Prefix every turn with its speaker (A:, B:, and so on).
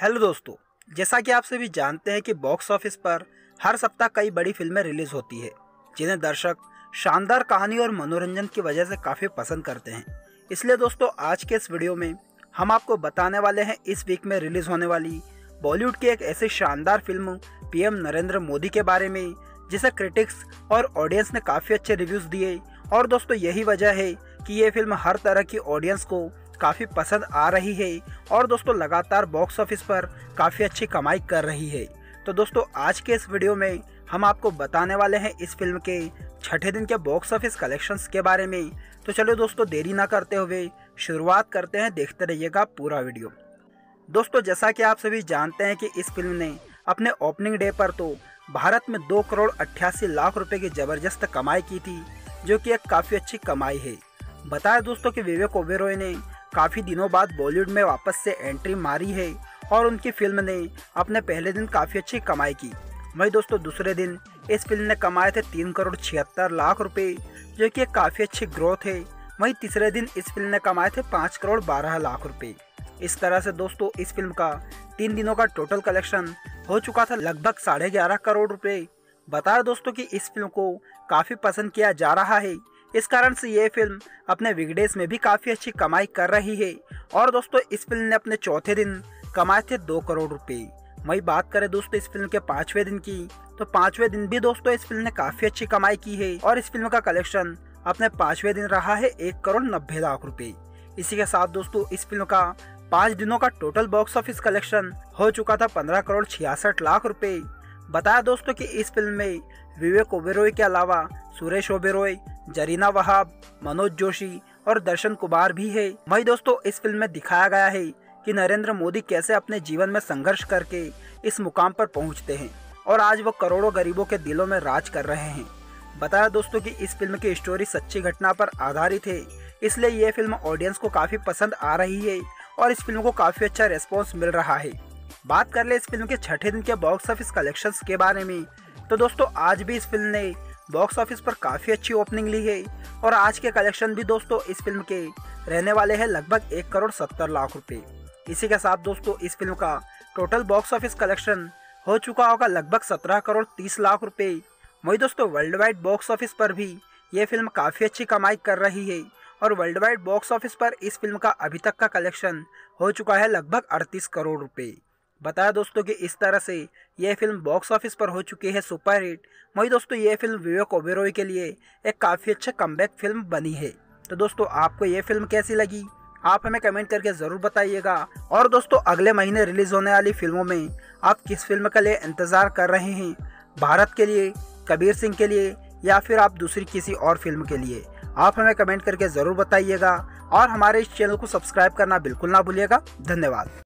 A: Hello दोस्तों, जैसा कि आप सभी जानते हैं कि बॉक्स ऑफिस पर हर सप्ताह कई बड़ी फिल्में रिलीज होती है जिन्हें दर्शक शानदार कहानी और मनोरंजन की वजह से काफ़ी पसंद करते हैं। इसलिए दोस्तों आज के इस वीडियो में हम आपको बताने वाले हैं इस वीक में रिलीज होने वाली बॉलीवुड की एक ऐसी शानदार फिल्म पीएम नरेंद्र मोदी के बारे में जिसे क्रिटिक्स और ऑडियंस ने काफ़ी अच्छे रिव्यूज़ दिए। और दोस्तों यही वजह है कि ये फिल्म हर तरह की ऑडियंस को काफ़ी पसंद आ रही है और दोस्तों लगातार बॉक्स ऑफिस पर काफ़ी अच्छी कमाई कर रही है। तो दोस्तों आज के इस वीडियो में हम आपको बताने वाले हैं इस फिल्म के छठे दिन के बॉक्स ऑफिस कलेक्शंस के बारे में। तो चलो दोस्तों देरी ना करते हुए शुरुआत करते हैं, देखते रहिएगा पूरा वीडियो। दोस्तों जैसा कि आप सभी जानते हैं कि इस फिल्म ने अपने ओपनिंग डे पर तो भारत में 2 करोड़ 88 लाख रुपए की ज़बरदस्त कमाई की थी, जो कि एक काफ़ी अच्छी कमाई है। बताया दोस्तों कि विवेक ओबेरॉय ने काफ़ी दिनों बाद बॉलीवुड में वापस से एंट्री मारी है और उनकी फिल्म ने अपने पहले दिन काफ़ी अच्छी कमाई की। वहीं दोस्तों दूसरे दिन इस फिल्म ने कमाए थे 3 करोड़ 76 लाख रुपए, जो कि एक काफ़ी अच्छी ग्रोथ है। वहीं तीसरे दिन इस फिल्म ने कमाए थे 5 करोड़ 12 लाख रुपए। इस तरह से दोस्तों इस फिल्म का 3 दिनों का टोटल कलेक्शन हो चुका था लगभग 11.5 करोड़ रुपए। बताया दोस्तों कि इस फिल्म को काफ़ी पसंद किया जा रहा है, इस कारण से ये फिल्म अपने वीकडेज में भी काफ़ी अच्छी कमाई कर रही है। और दोस्तों इस फिल्म ने अपने चौथे दिन कमाए थे 2 करोड़ रुपए। वही बात करें दोस्तों इस फिल्म के 5वें दिन की, तो 5वें दिन भी दोस्तों इस फिल्म ने काफ़ी अच्छी कमाई की है और इस फिल्म का कलेक्शन अपने 5वें दिन रहा है 1 करोड़ 90 लाख रुपए। इसी के साथ दोस्तों इस फिल्म का 5 दिनों का टोटल बॉक्स ऑफिस कलेक्शन हो चुका था 15 करोड़ 66 लाख रुपए। बताया दोस्तों कि इस फिल्म में विवेक ओबेरॉय के अलावा सुरेश ओबेरॉय, जरीना वहाब, मनोज जोशी और दर्शन कुमार भी है। वही दोस्तों इस फिल्म में दिखाया गया है कि नरेंद्र मोदी कैसे अपने जीवन में संघर्ष करके इस मुकाम पर पहुंचते हैं और आज वो करोड़ों गरीबों के दिलों में राज कर रहे हैं। बताया दोस्तों कि इस फिल्म की स्टोरी सच्ची घटना पर आधारित है, इसलिए ये फिल्म ऑडियंस को काफ़ी पसंद आ रही है और इस फिल्म को काफ़ी अच्छा रेस्पॉन्स मिल रहा है। बात कर ले इस फिल्म के छठे दिन के बॉक्स ऑफिस कलेक्शंस के बारे में, तो दोस्तों आज भी इस फिल्म ने बॉक्स ऑफिस पर काफ़ी अच्छी ओपनिंग ली है और आज के कलेक्शन भी दोस्तों इस फिल्म के रहने वाले हैं लगभग 1 करोड़ 70 लाख रुपए। इसी के साथ दोस्तों इस फिल्म का टोटल बॉक्स ऑफिस कलेक्शन हो चुका होगा लगभग 17 करोड़ 30 लाख रुपए। वही दोस्तों वर्ल्ड वाइड बॉक्स ऑफिस पर भी ये फिल्म काफ़ी अच्छी कमाई कर रही है और वर्ल्ड वाइड बॉक्स ऑफिस पर इस फिल्म का अभी तक का कलेक्शन हो चुका है लगभग 38 करोड़ रुपए। बताया दोस्तों कि इस तरह से यह फिल्म बॉक्स ऑफिस पर हो चुकी है सुपर हिट। वही दोस्तों ये फिल्म विवेक ओबेरॉय के लिए एक काफ़ी अच्छा कमबैक फिल्म बनी है। तो दोस्तों आपको ये फिल्म कैसी लगी, आप हमें कमेंट करके ज़रूर बताइएगा। और दोस्तों अगले महीने रिलीज़ होने वाली फिल्मों में आप किस फिल्म के लिए इंतज़ार कर रहे हैं, भारत के लिए, कबीर सिंह के लिए या फिर आप दूसरी किसी और फिल्म के लिए, आप हमें कमेंट करके ज़रूर बताइएगा और हमारे इस चैनल को सब्सक्राइब करना बिल्कुल ना भूलिएगा। धन्यवाद।